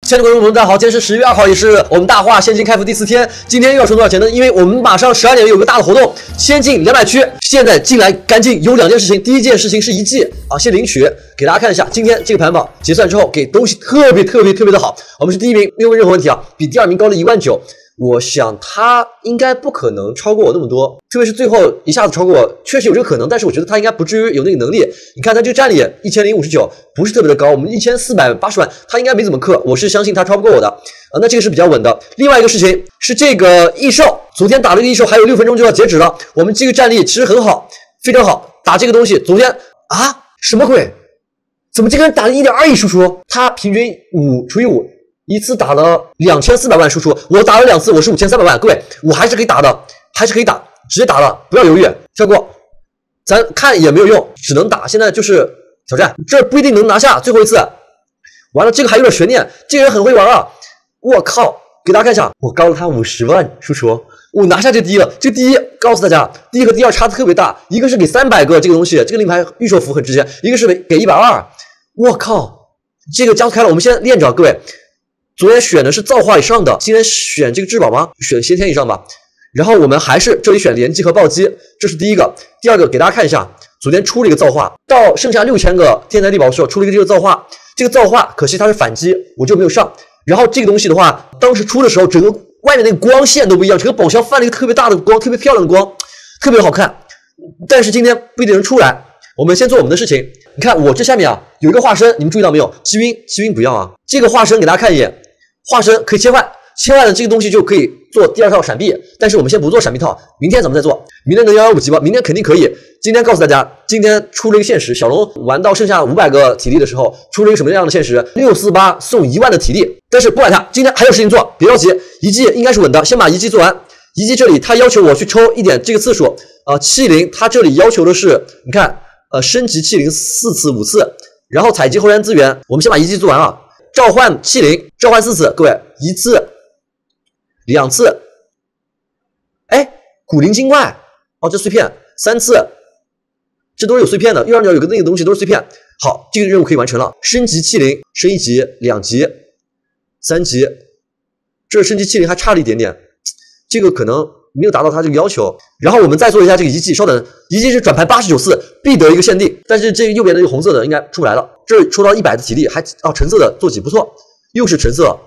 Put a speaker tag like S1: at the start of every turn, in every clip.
S1: 亲爱的观众朋友们，大家好！今天是11月2号，也是我们大话现金开服第4天。今天又要充多少钱呢？因为我们马上12点有个大的活动，先进200区。现在进来赶紧有2件事情，第一件事情是1G啊，先领取，给大家看一下今天这个排行榜结算之后给东西特别的好。我们是第1名，没有任何问题啊，比第2名高了19000。我想他应该不可能超过我那么多，特别是最后一下子超过我，确实有这个可能，但是我觉得他应该不至于有那个能力。你看他这个战力1059，不是特别的高，我们1480万，他应该没怎么氪，我是相信他超不过我的那这个是比较稳的。另外一个事情是这个异兽，昨天打了个异兽，还有6分钟就要截止了，我们这个战力其实很好，非常好，打这个东西昨天啊什么鬼？怎么这个人打了1.2亿输出？他平均5除以5。一次打了2400万输出，我打了2次，我是5300万。各位，我还是可以打的，还是可以打，直接打了，不要犹豫，跳过。咱看也没有用，只能打。现在就是挑战，这不一定能拿下最后一次。完了，这个还有点悬念，这个人很会玩啊！我靠，给大家看一下，我高了他50万输出，我拿下这第一了。这第一，告诉大家，第一和第二差的特别大，一个是给300个这个东西，这个令牌预售服很直接，一个是给120。我靠，这个加速开了，我们先练着，各位。昨天选的是造化以上的，今天选这个至宝吗？选先天以上吧。然后我们还是这里选连击和暴击，这是第一个。第二个给大家看一下，昨天出了一个造化，到剩下6000个天才地宝的时候出了一个这个造化，这个造化可惜它是反击，我就没有上。然后这个东西的话，当时出的时候，整个外面那个光线都不一样，整个宝箱泛了一个特别大的光，特别漂亮的光，特别好看。但是今天不一定能出来，我们先做我们的事情。你看我这下面啊有一个化身，你们注意到没有？击晕不要啊！这个化身给大家看一眼。化身可以切换的这个东西就可以做第2套闪避，但是我们先不做闪避套，明天咱们再做。明天能115级吗？明天肯定可以。今天告诉大家，今天出了一个限时，小龙玩到剩下500个体力的时候，出了一个什么样的限时？648送1万的体力。但是不管它，今天还有事情做，别着急。1技应该是稳的，先把1技做完。1技这里他要求我去抽一点这个次数，器灵他这里要求的是，你看，升级器灵4次5次，然后采集后援资源，我们先把1技做完啊。召唤器灵，召唤4次，各位1次、2次，哎，古灵精怪哦，这碎片3次，这都是有碎片的，右上角有个那个东西都是碎片。好，这个任务可以完成了，升级器灵，升1级、2级、3级，这升级器灵还差了一点点，这个可能没有达到他这个要求。然后我们再做一下这个1技，稍等，1技是转盘89次必得一个限定，但是这个右边的这个红色的应该出不来了。这抽到100的体力，还橙色的坐骑不错，又是橙色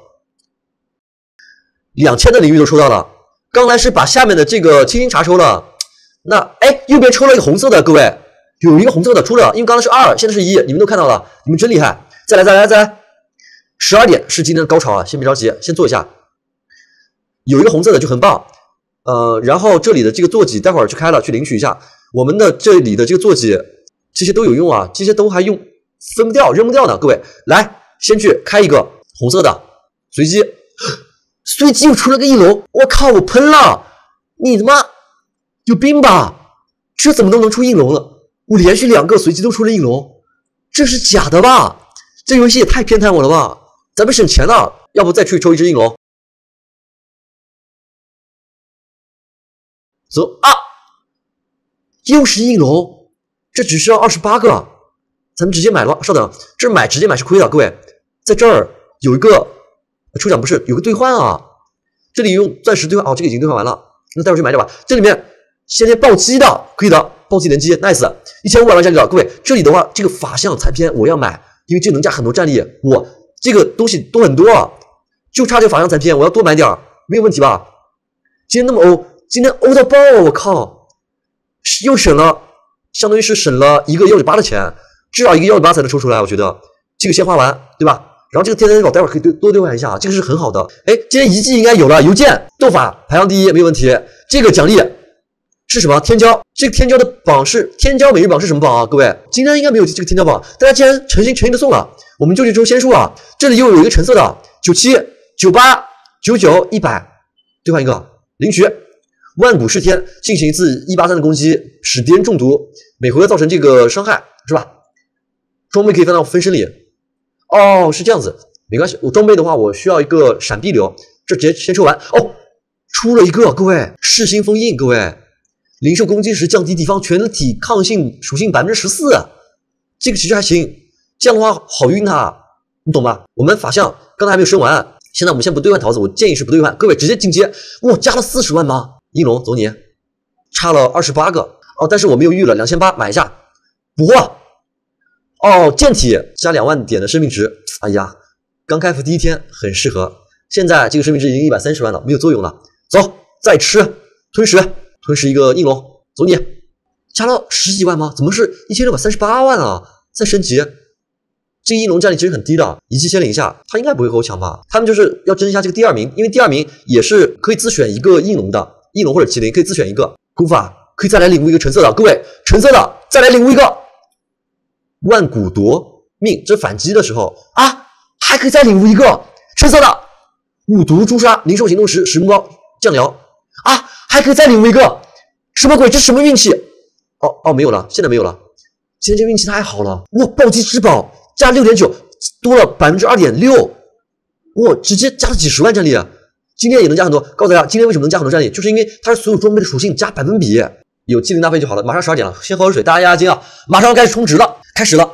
S1: ，2000的领域都抽到了。刚才是把下面的这个青金茶抽了，那哎右边抽了一个红色的，各位有一个红色的出了，因为刚才是2，现在是1，你们都看到了，你们真厉害！再来，12点是今天的高潮啊，先别着急，先做一下。有一个红色的就很棒，然后这里的这个坐骑待会儿去开了，去领取一下。我们的这里的这个坐骑，这些都有用啊，这些都还用。分不掉，扔不掉呢，各位，来，先去开一个红色的随机又出了个翼龙，我靠，我喷了，你他妈有病吧？这怎么都能出翼龙了？我连续2个随机都出了翼龙，这是假的吧？这游戏也太偏袒我了吧？咱们省钱了，要不再去抽一只翼龙？走啊，又是翼龙，这只需要28个。咱们直接买了，稍等，这买直接买是亏的，各位，在这儿有一个抽奖，不是有个兑换啊？这里用钻石兑换，哦，这个已经兑换完了，那待会儿去买点吧。这里面先天暴击的，可以的，暴击连击 ，nice，1500万战力了，各位，这里的话，这个法相残篇我要买，因为这能加很多战力，我这个东西都很多，就差这个法相残篇，我要多买点，没有问题吧？今天那么欧，今天欧到爆，我靠，又省了，相当于是省了一个198的钱。至少一个198才能抽出来，我觉得这个先花完，对吧？然后这个天才地宝待会儿可以多兑换一下，这个是很好的。哎，今天1技应该有了，邮件斗法排行第1，没有问题。这个奖励是什么？天骄，这个天骄的榜是天骄每日榜是什么榜啊？各位，今天应该没有这个天骄榜，大家既然诚心的送了，我们就去抽仙术啊。这里又有一个橙色的97、98、99、100，兑换一个领取。万古噬天，进行一次183的攻击，使敌人中毒，每回合造成这个伤害，是吧？装备可以放到分身里，哦，是这样子，没关系。我装备的话，我需要一个闪避流，这直接先抽完。哦，出了一个，各位，噬心封印，各位，零售攻击时降低敌方全体抗性属性14%，这个其实还行。这样的话好晕它， 你懂吧？我们法相刚才还没有升完，现在我们先不兑换桃子，我建议是不兑换，各位直接进阶。哇，加了40万吗？应龙走你，差了28个哦，但是我没有预了，2800买一下，补货。哦，剑体加2万点的生命值，哎呀，刚开服第一天很适合，现在这个生命值已经130万了，没有作用了。走，再吃吞食一个应龙，走你，加了10几万吗？怎么是1638万啊？再升级，这个应龙战力其实很低的，一记先领一下，他应该不会和我抢吧？他们就是要争一下这个第2名，因为第2名也是可以自选一个应龙的，应龙或者麒麟可以自选一个。功法可以再来领悟一个橙色的，各位橙色的再来领悟一个。万古夺命，这反击的时候啊，还可以再领悟一个橙色的五毒诛杀，灵兽行动时使目标降疗啊，还可以再领悟一个，什么鬼？这什么运气？哦，没有了，现在没有了。今天这运气太好了，哇！暴击之宝加6.9，多了2.6%，哇！直接加了几十万战力，今天也能加很多。告诉大家，今天为什么能加很多战力，就是因为它是所有装备的属性加百分比，有机灵搭配就好了。马上12点了，先喝口水，大家压压惊啊！马上要开始充值了。开始了，